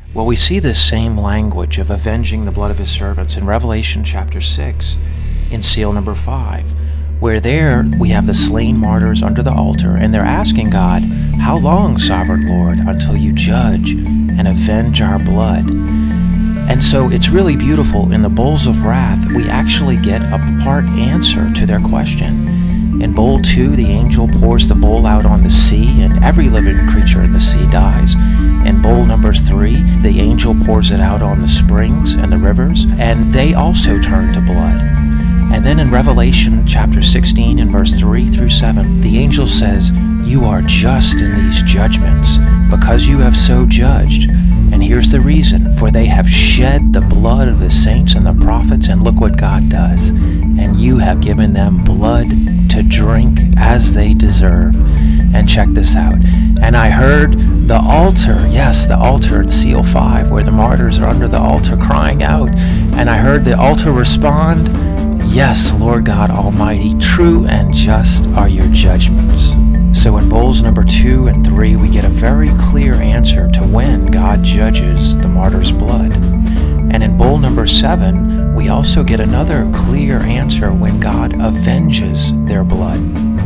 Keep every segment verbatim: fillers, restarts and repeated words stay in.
Well, we see this same language of avenging the blood of his servants in Revelation chapter six, in seal number five, where there we have the slain martyrs under the altar, and they're asking God, "How long, sovereign Lord, until you judge and avenge our blood?" And so it's really beautiful. In the bowls of wrath, we actually get a part answer to their question. In bowl two, the angel pours the bowl out on the sea, and every living creature in the sea dies. In bowl number three, the angel pours it out on the springs and the rivers, and they also turn to blood. And then in Revelation chapter sixteen, in verse three through seven, the angel says, "You are just in these judgments, because you have so judged. And here's the reason, for they have shed the blood of the saints and the prophets, and look what God does. And you have given them blood to drink as they deserve." And check this out. "And I heard the altar," yes, the altar in seal five, where the martyrs are under the altar crying out. "And I heard the altar respond, 'Yes, Lord God Almighty, true and just are your judgments.'" So in bowls number two and three, we get a very clear answer to when God judges the martyr's blood. And in bowl number seven, we also get another clear answer when God avenges their blood.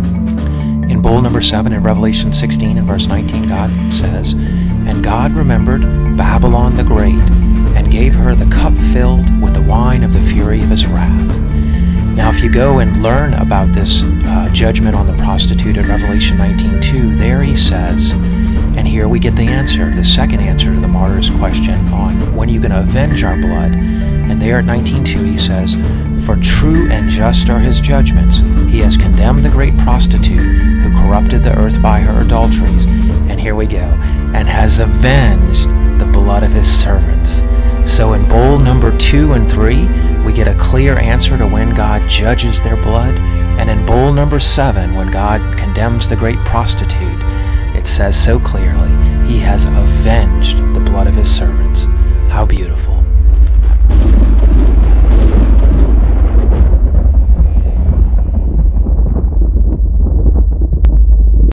In bowl number seven, in Revelation sixteen and verse nineteen, God says, "And God remembered Babylon the Great, and gave her the cup filled with the wine of the fury of his wrath." Now, if you go and learn about this uh, judgment on the prostitute in Revelation nineteen two, there he says, and here we get the answer, the second answer to the martyr's question on when are you going to avenge our blood. And there at nineteen two he says, "For true and just are his judgments. He has condemned the great prostitute who corrupted the earth by her adulteries." And here we go, "and has avenged the blood of his servants." So in bowl number two and three, we get a clear answer to when God judges their blood. And in bowl number seven, when God condemns the great prostitute, it says so clearly, he has avenged the blood of his servants. How beautiful.